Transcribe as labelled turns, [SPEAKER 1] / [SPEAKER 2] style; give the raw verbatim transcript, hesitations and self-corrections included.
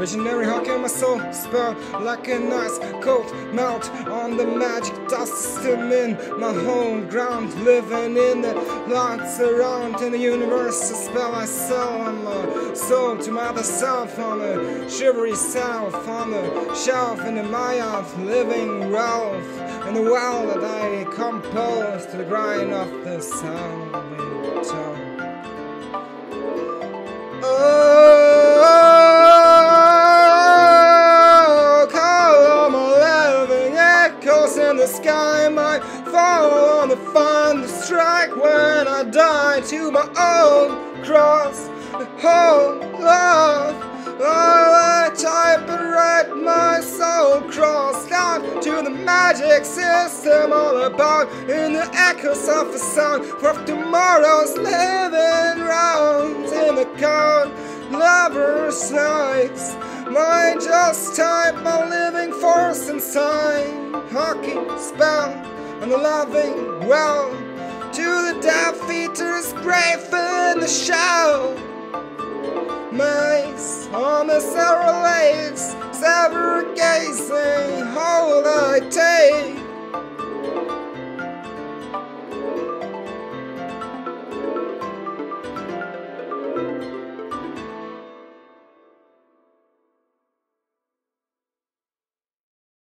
[SPEAKER 1] Visionary haki in my soul, spell like an ice cold melt on the magic dust system in my home ground, living in the lights around in the universe. A spell I sell on my soul to my other self, on the shivery self, on the shelf in the Maya living wealth, and the well that I compose to the grind of the sound we tell. Oh, call my living echoes in the sky might fall on the thunder strike when I die to my own cross. The whole love, I type and write my soul crossed out to the magic system, all about in the echoes of the sound of tomorrow's living rounds in the count lovers' nights. My just type my living force inside, haki spell and the loving well to the death eater's grave in the shell. Mace on the several lakes, sever gazing, hold I take